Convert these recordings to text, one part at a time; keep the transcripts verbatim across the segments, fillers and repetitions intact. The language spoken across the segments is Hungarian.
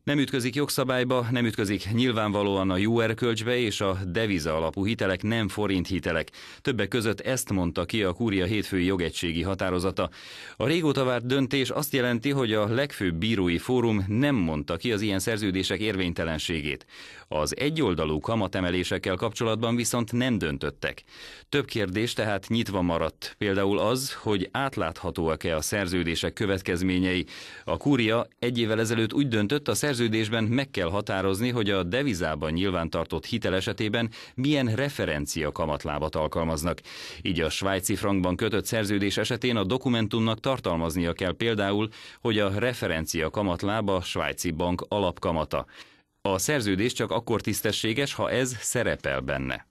Nem ütközik jogszabályba, nem ütközik nyilvánvalóan a jó erkölcsbe, és a deviza alapú hitelek nem forint hitelek. Többek között ezt mondta ki a Kúria hétfői jogegységi határozata. A régóta várt döntés azt jelenti, hogy a legfőbb bírói fórum nem mondta ki az ilyen szerződések érvénytelenségét. Az egyoldalú kamatemelésekkel kapcsolatban viszont nem döntöttek. Több kérdés tehát nyitva maradt. Például az, hogy átláthatóak-e a szerződések következményei. A Kúria egy évvel ezelőtt úgy döntött, a szerződésben meg kell határozni, hogy a devizában nyilvántartott hitel esetében milyen referencia kamatlábat alkalmaznak. Így a svájci frankban kötött szerződés esetén a dokumentumnak tartalmaznia kell például, hogy a referencia kamatláb a svájci bank alapkamata. A szerződés csak akkor tisztességes, ha ez szerepel benne.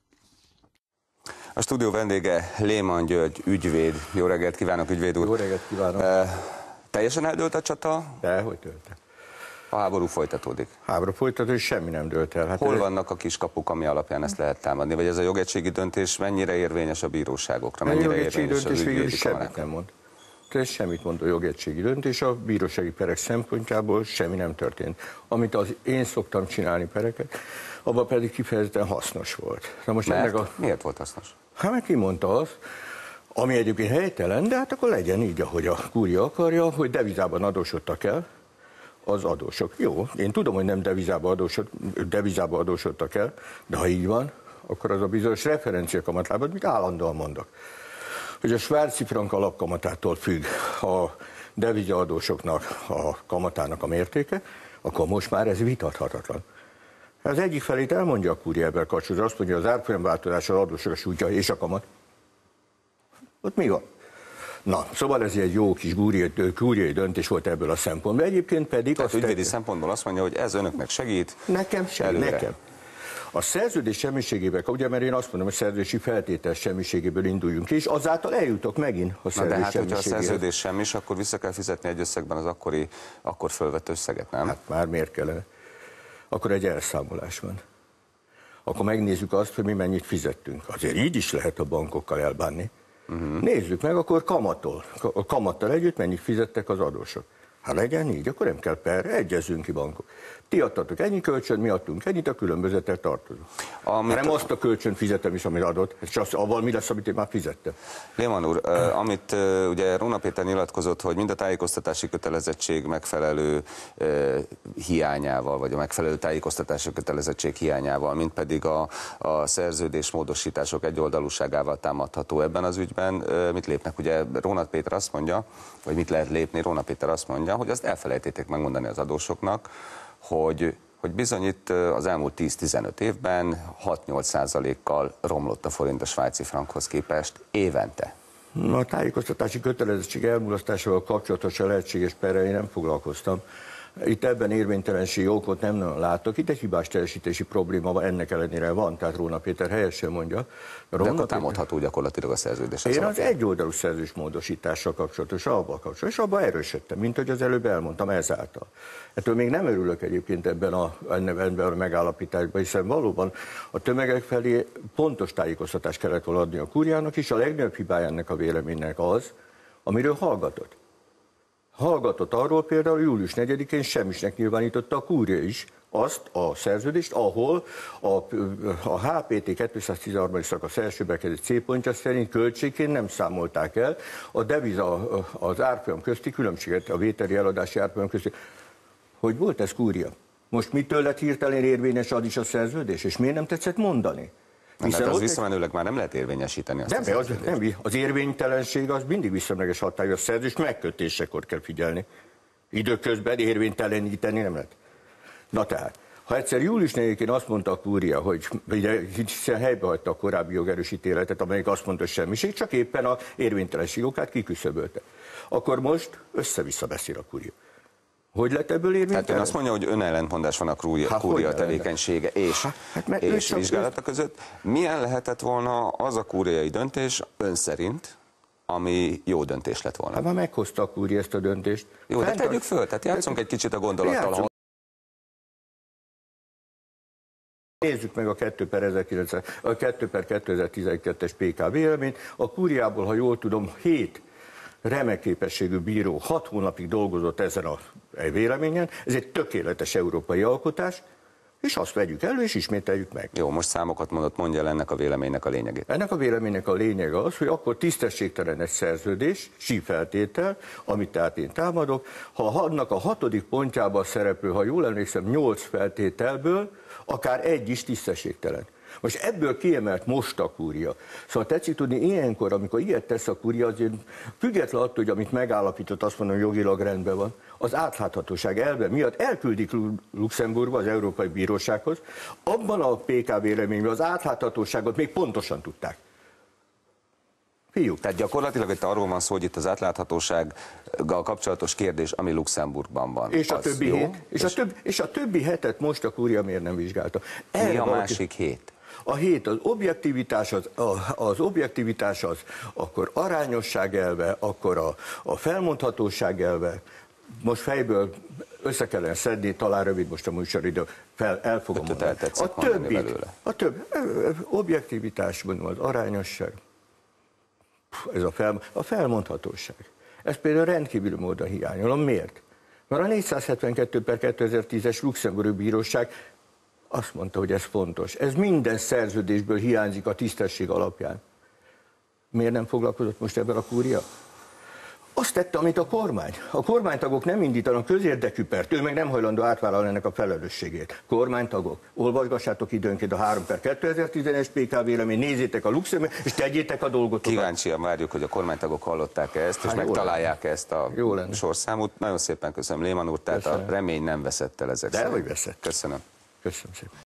A stúdió vendége Lehmann György ügyvéd. Jó reggelt kívánok, ügyvéd úr! Jó reggelt kívánok! E, teljesen eldőlt a csata? Dehogy dőlt el. A háború folytatódik. Háború folytatódik, semmi nem dőlt el. Hát Hol ez... vannak a kiskapuk, ami alapján ezt lehet támadni? Vagy ez a jogegységi döntés mennyire érvényes a bíróságokra? Mennyire a jogegységi érvényes döntés az végül ügyvédi is semmit kamarákra? nem mond. Ez semmit mond a jogegységi döntés, a bírósági perek szempontjából semmi nem történt. Amit az én szoktam csinálni pereket, abban pedig kifejezetten hasznos volt. Na most Mert? ennek a... Miért volt hasznos? Hát meg ki mondta azt, ami egyébként helytelen, de hát akkor legyen így, ahogy a Kúria akarja, hogy devizában adósodtak el az adósok. Jó, én tudom, hogy nem devizában, adósod, devizában adósodtak el, de ha így van, akkor az a bizonyos referenciakamatlábat, mit állandóan mondok, hogy a svájci frank alapkamatától függ a devizaadósoknak a kamatának a mértéke, akkor most már ez vitathatatlan. Az egyik felét elmondja a Kúria ebben kapcsolatban, azt mondja, az árfolyamváltozás az adósok a sújtja és a kamat. Ott mi van? Na, szóval ez egy jó kis kúriai döntés volt ebből a szempontból. Egyébként pedig... Tehát ügyvédi te... szempontból azt mondja, hogy ez önöknek segít. Nekem segít, nekem. A szerződés semmiségével, ugye, mert én azt mondom, hogy szerződési feltétel semmiségéből induljunk ki, és azáltal eljutok megint a szerződés. Na de hát, hogyha a semmiségéhez. szerződés semmis, akkor vissza kell fizetni egy összegben az akkori, akkor fölvett összeget, nem? Hát már miért kellene? Akkor egy elszámolás van. Akkor megnézzük azt, hogy mi mennyit fizettünk. Azért így is lehet a bankokkal elbánni. Uh-huh. Nézzük meg, akkor kamattól, a kamattal együtt mennyit fizettek az adósok. Ha legyen így, akkor nem kell perre, egyezünk ki bankok. Ti adtatok ennyi kölcsön, mi adtunk ennyit, a különbözetet tartozunk. Amit nem a... azt a kölcsön fizetem is, amit adott, és az, avval mi lesz, amit én már fizettem. Lehmann úr, uh, amit uh, ugye Róna Péter nyilatkozott, hogy mind a tájékoztatási kötelezettség megfelelő uh, hiányával, vagy a megfelelő tájékoztatási kötelezettség hiányával, mint pedig a, a szerződés módosítások egyoldalúságával támadható ebben az ügyben. Uh, mit lépnek? Ugye Róna Péter azt mondja, vagy mit lehet lépni, Róna Péter azt mondja, hogy azt elfelejtették megmondani az adósoknak, hogy, hogy bizony itt az elmúlt tíz-tizenöt évben hat-nyolc százalékkal romlott a forint a svájci frankhoz képest évente. A tájékoztatási kötelezettség elmulasztásával kapcsolatosan lehetséges perrel én nem foglalkoztam. Itt ebben érvénytelenségi okot nem nagyon látok. Itt egy hibás teljesítési probléma ennek ellenére van, tehát Róna Péter helyesen mondja. Róna De akkor támadható gyakorlatilag a szerződés. Én az egyoldalú szerződés módosítással kapcsolatos, abban kapcsolatos, és abban erősödtem, mint hogy az előbb elmondtam ezáltal. Ettől még nem örülök egyébként ebben a, ebben a megállapításban, hiszen valóban a tömegek felé pontos tájékoztatást kellett volna adni a Kúriának, és a legnagyobb hibája ennek a véleménynek az, amiről hallgatott. Hallgatott arról például július negyedikén semmisnek nyilvánította a Kúria is azt a szerződést, ahol a, a há pé té kétszáztizenhárom. szakasz első bekezdés C pontja szerint költségként nem számolták el a deviza, az árfolyam közti különbséget, a vételi eladási árfolyam közti. Hogy volt ez, Kúria? Most mitől lett hirtelen érvényes az is a szerződés, és miért nem tetszett mondani? Hát az visszamenőleg már nem lehet érvényesíteni azt. Nem, az, nem, az érvénytelenség az mindig visszamenőleges hatályú, a szerződés megkötésekor kell figyelni. Időközben érvényteleníteni nem lehet. Na tehát, ha egyszer július negyedikén azt mondta a Kúria, hogy hiszen helybe hagyta a korábbi jogerősítéletet, amelyik azt mondta, hogy semmiség, csak éppen a érvénytelenség okát kiküszöbölte, akkor most össze-vissza beszél a Kúria. Hogy lett ebből érvénytelen? Tehát ön azt mondja, hogy önellentmondás van a Kúria, hát, Kúria tevékenysége és, hát, hát, és vizsgálata között. Milyen lehetett volna az a kúriai döntés ön szerint, ami jó döntés lett volna? Hát már meghozta a Kúria ezt a döntést. Jó, de tegyük föl, tehát játszunk egy kicsit a gondolattal. Nézzük meg a kettő per kétezer-tizenkettes pé ká véleményt. A Kúriából, ha jól tudom, hét remek képességű bíró hat hónapig dolgozott ezen a véleményen, ez egy tökéletes európai alkotás, és azt vegyük elő, és ismételjük meg. Jó, most számokat mondott, mondja el ennek a véleménynek a lényegét. Ennek a véleménynek a lényege az, hogy akkor tisztességtelen egy szerződés, sífeltétel, amit tehát én támadok, ha annak a hatodik pontjában szereplő, ha jól emlékszem, nyolc feltételből, akár egy is tisztességtelen. Most ebből kiemelt most a kúria. Szóval tetszik tudni, ilyenkor, amikor ilyet tesz a kúria, azért független attól, hogy amit megállapított, azt mondom, hogy jogilag rendben van, az átláthatóság elve miatt elküldik Luxemburgba, az Európai Bírósághoz, abban a pé ká véleményben az átláthatóságot még pontosan tudták. Fiúk. Tehát gyakorlatilag itt arról van szó, hogy itt az átláthatósággal kapcsolatos kérdés, ami Luxemburgban van. És a többi hét, és, és, a több, és a többi hetet most a kúria miért nem vizsgálta? Erre mi a valaki... másik hét? A hét az objektivitás, az, az objektivitás az, akkor arányosság elve, akkor a, a felmondhatóság elve. Most fejből össze kellene szedni, talán rövid most a műsoridő, fel, el fogom mondani. A többi, a több, objektivitás, mondom, az arányosság, ez a, fel, a felmondhatóság. Ez például rendkívül módon hiányolom. Miért? Mert a négyszázhetvenkettő per kétezer-tízes Luxemburgi Bíróság azt mondta, hogy ez fontos. Ez minden szerződésből hiányzik a tisztesség alapján. Miért nem foglalkozott most ebben a kúria? Azt tette, amit a kormány. A kormánytagok nem indítanak közérdekű pert, ő meg nem hajlandó átvállalni ennek a felelősségét. Kormánytagok, olvasgassátok időnként a három per kétezer-tizenes pé ká vélemény, nézzétek a Luxemburg, és tegyétek a dolgot. Kíváncsian várjuk, hogy a kormánytagok hallották-e ezt, és hát megtalálják -e ezt a sorszámot. Nagyon szépen köszönöm, Lehmann úr, tehát köszönöm. A remény nem veszett el ezek De szerint. hogy veszett. Köszönöm. Köszönöm szépen.